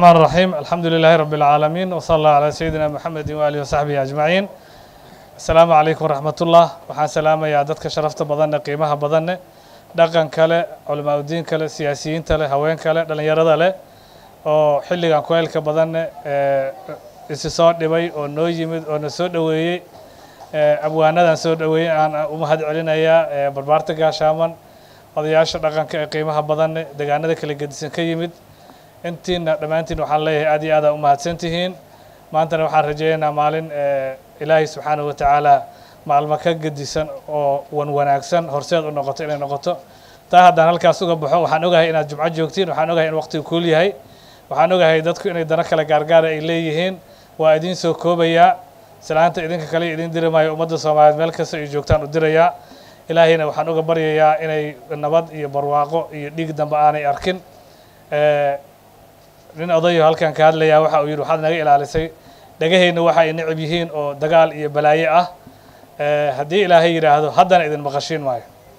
الرحمن الرحيم الحمد لله رب العالمين وصلى الله على سيدنا محمد وآله وصحبه أجمعين السلام عليكم ورحمة الله وحان سلامة يا دادك شرفت بدن قيمها بدن دقن كله علماء الدين كله سياسيين كله هوين كله دلنا يرد له وحلي عن كويل كبدن استثمار دبي ونوجي مد ونسود دوي أبوانا نسود دوي أنا ومهد علينا يا بربارتك شامن هذا يعيش دقن قيمها بدن دقنا ذاك اللي قدسين كيمد intiina dhammaantiin waxaan leeyahay aad iyo aad u mahadsantihiin maantana waxaan rajaynaynaa maalin ilaahay subxaanahu watacaala maalmo ka gedisan oo wanaagsan horseed u noqoto inay noqoto taa haddaan halkaas uga baxo waxaan ogahay inaad jumco joogtiin waxaan ogahay in waqtigu kuul yahay waxaan ogahay dadku inay dana kala gaargaara ay leeyihiin waa idiin soo koobayaa salaanta idinka kale idiin diri maayo ummadda Soomaaliyeed meel kasta ay joogtaan u dirayaa ilaahayna waxaan uga baryayaa inay nabad iyo barwaaqo iyo dhiig dambe aanay arkin nin odayo halkan ka hadlaya waxa uu yiri waxaad naga ilaalisay dhagahayna waxa ay nicib yihiin oo dagaal iyo balaaye ah hadii ilaahay yiraahdo haddana idin maqashiin maayo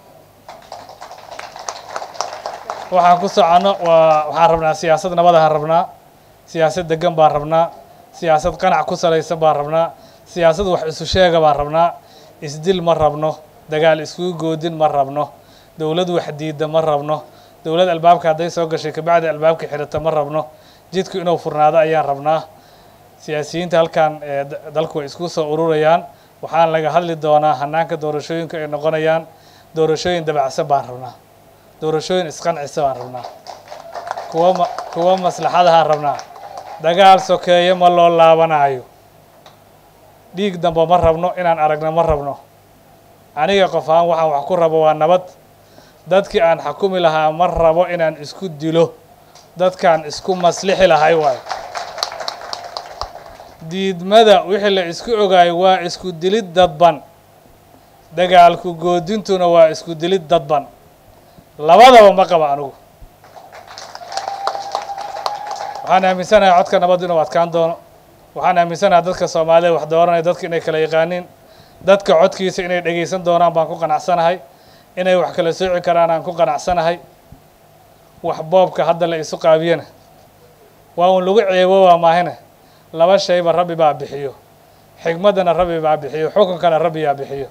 waxaan ku socono waxaan rabnaa siyaasad nabadaha rabnaa siyaasad degan baan rabnaa siyaasad qanac ku salaysan baan rabnaa siyaasad wax isu sheega baan rabnaa isdil ma rabno dagaal isku goodin ma rabno dawlad wax diida ma rabno dawlad albaabka haday soo gashay ka bacdi albaabka xirata ma rabno jidku inuu furnaado ayaan rabnaa siyaasiyiinta halkan dalku isku soo ururayaan waxaan laga hadli doonaa hanaanka doorashooyinka ay noqonayaan doorashooyin dabacsan baan rabnaa doorashooyin isqancisa baan rabnaa kuwa maslaxadaha rabnaa dagaal sokeeye ma loo laabanayo dhiig dambe ma rabno inaan aragno ma rabno aniga qof aan waxaan wax ku rabo waa nabad dadkii aan xukumi lahaa ma rabo inaan isku dilo dadkaan isku maslixi lahay waay diidmada wixii la isku ogaay waa isku dilid dadban dagaalku goodintuna waa isku dilid dadban labadaba ma qaba anigu waxaan aaminsanahay codka nabad inuu adkaan doono waxaan aaminsanahay dadka Soomaaliyeed wax dooranaya dadka inay kala yaqaaniin dadka codkiisa inay dhageysan doonaan baan ku qanacsanahay inay wax kala sooci karaan aan ku qanacsanahay wax boobka hadda la isu qaabiyana waa uu lagu ceebo waa maahina laba shay ba rabbi baa bixiyo xigmadana rabbi baa bixiyo xukunkana rabbi yaa bixiyo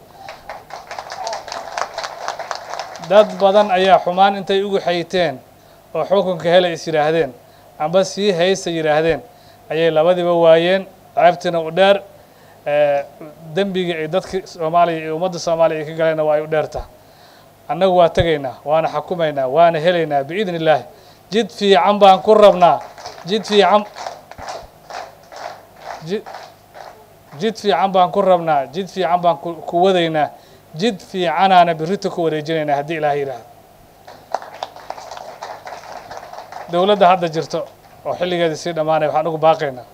dad badan ayaa xumaan intay ugu xayteen oo xukunka helay is yiraahdeen amba sii haysa yiraahdeen ayay labadiba waayeen ceebtina u dheer dambiga ay dadka Soomaaliya iyo ummadda Soomaaliya ay ka galeen waa ay u dheertaa annagu waa tagaynaa waana xukumaynaa waana helaynaa biidin ilaahi jid fiican baan ku rabnaa jid fiican baan ku rabnaa jid fiican baan ku wadaynaa jid fiicanaana birrito ku wareejinaynaa haddii ilaahay yiraahdo dawladda hadda jirto oo xilligeedii sii dhamaanay waxaan ugu baaqaynaa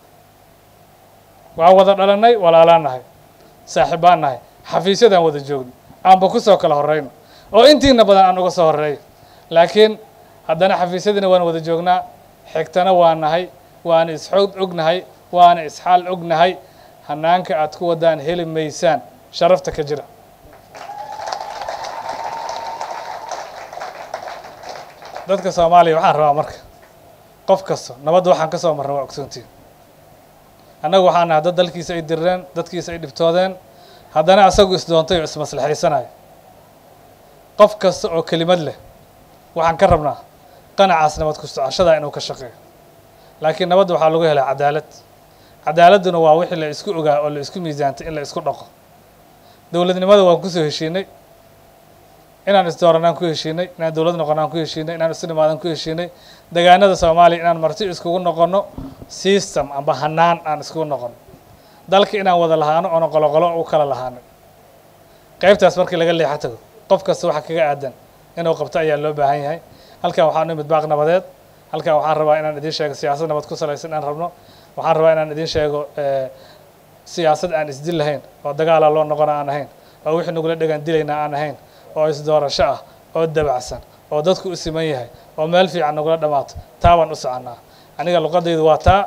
waa wada dhalanay walaalaanahay saaxiibaan nahay xafiisyadaan wada joogno aanba ku soo kala horeyno oo intiina badan aan uga soo horeey laakiin haddana xafiisyadina waan wada joognaa xigtana waan nahay waan isxood ognahay waan isxaal ognahay hanaanka aad ku wadaan heli maysaan sharafta ka jira dadka Soomaaliya waxaan rabaa marka qof kasta nabad waxaan ka soo marnay waa ogsoontiin annagu waxaan nahay dad dalkiisa ay dirreen dadkiisa ay dhibtoodeen haddana asagu isdoontay oo ismaslaxaysanayo qof kasta oo kelimad leh waxaan ka rabnaa qanacaas nabad ku socoshada inuu ka shaqeeyo laakiin nabad waxaa lagu helaa cadaaladuna waa wixii la isku ogaa oo la isku miisaantay in la isku dhaqo dawladnimada waan ku soo heshiinay inaan isdooranaan ku heshiinay inaan dawlad noqonaan ku heshiinay inaan isnimaadan ku heshiinay deegaanada Soomaaliya inaan marti iskugu noqono system amba hanaan aan iskugu noqono dalka inaan wada lahaano oo qolo u kala lahaano qaybtaas markii laga leexato qof kasta waxa kaga aadan inuu qabto ayaa loo baahan yahay halka waxaan nimid baaq nabadeed halka waxaan rabaa inaan idin sheego siyaasad nabad ku salaysan aan rabno waxaan rabaa inaan idin sheego siyaasad aan isdil lahayn oo dagaal loo noqon aan ahayn oo wixii nugula dhagan dilayna aan ahayn oo isdoorasho ah oo dabacsan oo dadku u siman yahay oo meel fiican nugula dhamaato taaban u soconaa aniga luqadaydu waa taa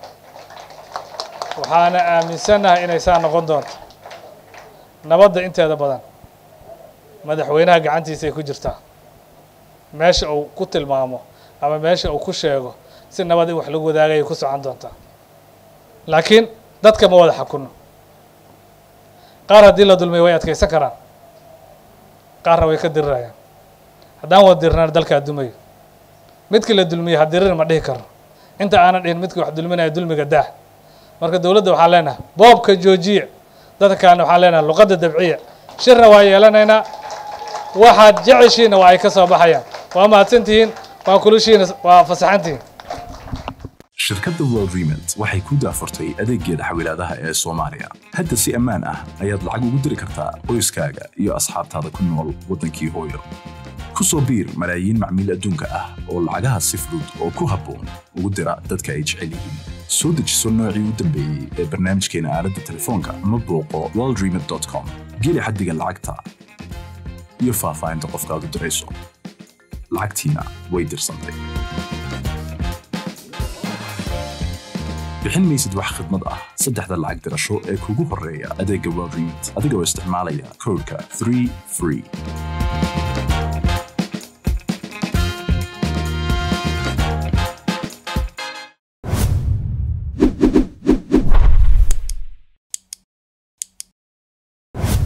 waxaana aaminsanahay inay saa noqon doonto nabadda inteeda badan madaxweynaha gacantiisa ay ku jirtaa meesha uu ku tilmaamo ama meesha uu ku sheego si nabad wax lagu wadaagay ku socon doontaa laakiin dadka ma wada xakuno qaar haddii la dulmiyo way adkaysan karaan qaarna way ka dirirayaan haddaan wada dirnaan dalkaa dumayo midkii la dulmiyo ha dirir ma dhihi karo inta aanan dhihin midkii wax dulminaya dulmiga daah marka dowladda waxaan leenahay boobka joojiya dadka kalena waxaan leenahay luqadda dabciya shirna waa yeelanaynaa waxaad jeceshiina waa ay ka soo baxayaan waa mahadsantihiin waa kulushiina waa fasaxantihiin shirkadda World Remit waxay ku daafurtay adeeggeeda xawilaadaha ee Soomaaliya hadda si ammaan ah ayaad lacag ugu diri kartaa qoyskaaga iyo asxaabtaada ku nool wadankii hooyo ku soo biir malaayiin macmiil adduunka ah oo lacagaha si fudud oo ku habboon ugu dira dadka ay jecel yihiin soo dejiso noocii u dambeeyay ee barnaamijkeena aaladda telefoonka ama booqo worldremit.com geli xaddiga lacagta iyo faahfaahinta qofka aad u dirayso lacagtiina way dirsantay bixin maysid wax khidmad ah saddexda lacag dirasho ee kugu horeeya adeegga World Remit adigoo isticmaalaya koodhka 3FREE